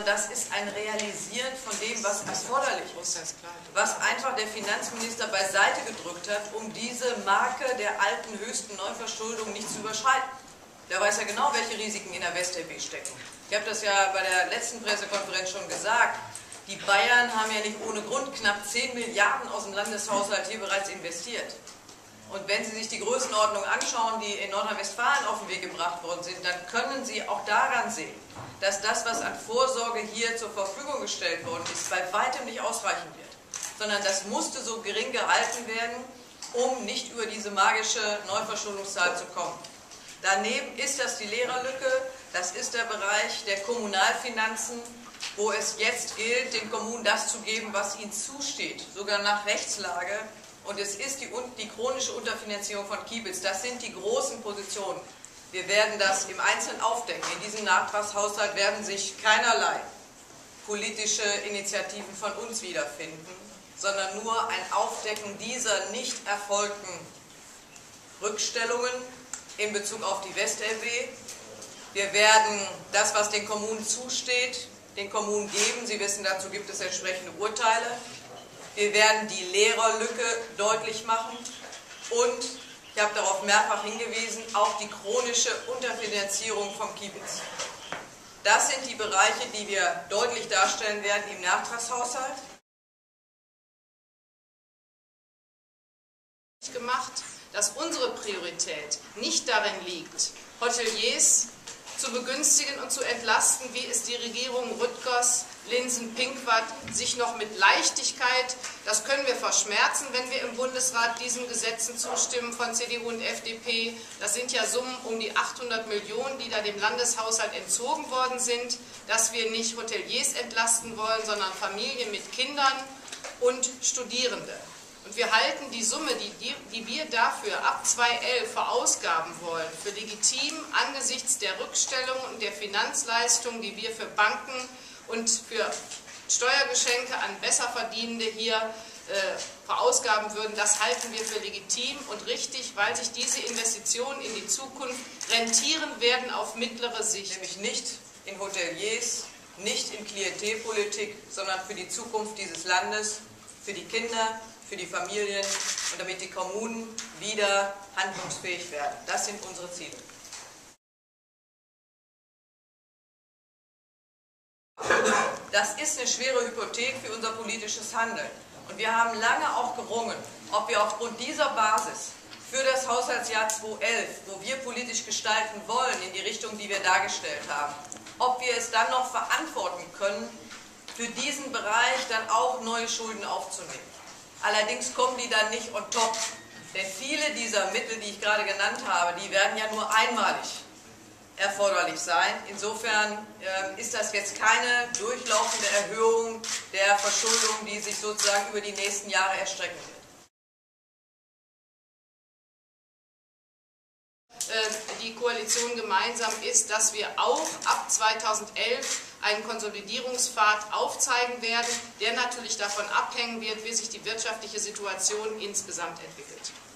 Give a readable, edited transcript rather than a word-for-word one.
das ist ein Realisieren von dem, was erforderlich ist. Was einfach der Finanzminister beiseite gedrückt hat, um diese Marke der alten höchsten Neuverschuldung nicht zu überschreiten. Der weiß ja genau, welche Risiken in der WestLB stecken. Ich habe das ja bei der letzten Pressekonferenz schon gesagt. Die Bayern haben ja nicht ohne Grund knapp 10 Milliarden aus dem Landeshaushalt hier bereits investiert. Und wenn Sie sich die Größenordnung anschauen, die in Nordrhein-Westfalen auf den Weg gebracht worden sind, dann können Sie auch daran sehen, dass das, was an Vorsorge hier zur Verfügung gestellt worden ist, bei weitem nicht ausreichen wird. Sondern das musste so gering gehalten werden, um nicht über diese magische Neuverschuldungszahl zu kommen. Daneben ist das die Lehrerlücke, das ist der Bereich der Kommunalfinanzen, wo es jetzt gilt, den Kommunen das zu geben, was ihnen zusteht, sogar nach Rechtslage. Und es ist die chronische Unterfinanzierung von Kiebitz. Das sind die großen Positionen. Wir werden das im Einzelnen aufdecken. In diesem Nachtragshaushalt werden sich keinerlei politische Initiativen von uns wiederfinden, sondern nur ein Aufdecken dieser nicht erfolgten Rückstellungen in Bezug auf die WestLB. Wir werden das, was den Kommunen zusteht, den Kommunen geben. Sie wissen, dazu gibt es entsprechende Urteile. Wir werden die Lehrerlücke deutlich machen und, ich habe darauf mehrfach hingewiesen, auch die chronische Unterfinanzierung vom Kiebitz. Das sind die Bereiche, die wir deutlich darstellen werden im Nachtragshaushalt. Gemacht, dass unsere Priorität nicht darin liegt, Hoteliers zu begünstigen und zu entlasten, wie es die Regierung Rüttgers, Linsen-Pinkwart sich noch mit Leichtigkeit, das können wir verschmerzen, wenn wir im Bundesrat diesen Gesetzen zustimmen von CDU und FDP. Das sind ja Summen um die 800 Millionen, die da dem Landeshaushalt entzogen worden sind, dass wir nicht Hoteliers entlasten wollen, sondern Familien mit Kindern und Studierende. Und wir halten die Summe, die wir dafür ab 2011 verausgaben wollen, für legitim angesichts der Rückstellung und der Finanzleistung, die wir für Banken und für Steuergeschenke an Besserverdienende hier verausgaben würden. Das halten wir für legitim und richtig, weil sich diese Investitionen in die Zukunft rentieren werden auf mittlere Sicht. Nämlich nicht in Hoteliers, nicht in Klientelpolitik, sondern für die Zukunft dieses Landes, für die Kinder, für die Familien und damit die Kommunen wieder handlungsfähig werden. Das sind unsere Ziele. Das ist eine schwere Hypothek für unser politisches Handeln. Und wir haben lange auch gerungen, ob wir aufgrund dieser Basis für das Haushaltsjahr 2011, wo wir politisch gestalten wollen, in die Richtung, die wir dargestellt haben, ob wir es dann noch verantworten können, für diesen Bereich dann auch neue Schulden aufzunehmen. Allerdings kommen die dann nicht on top, denn viele dieser Mittel, die ich gerade genannt habe, die werden ja nur einmalig erforderlich sein. Insofern ist das jetzt keine durchlaufende Erhöhung der Verschuldung, die sich sozusagen über die nächsten Jahre erstrecken wird. Die Koalition gemeinsam ist, dass wir auch ab 2011 einen Konsolidierungspfad aufzeigen werden, der natürlich davon abhängen wird, wie sich die wirtschaftliche Situation insgesamt entwickelt.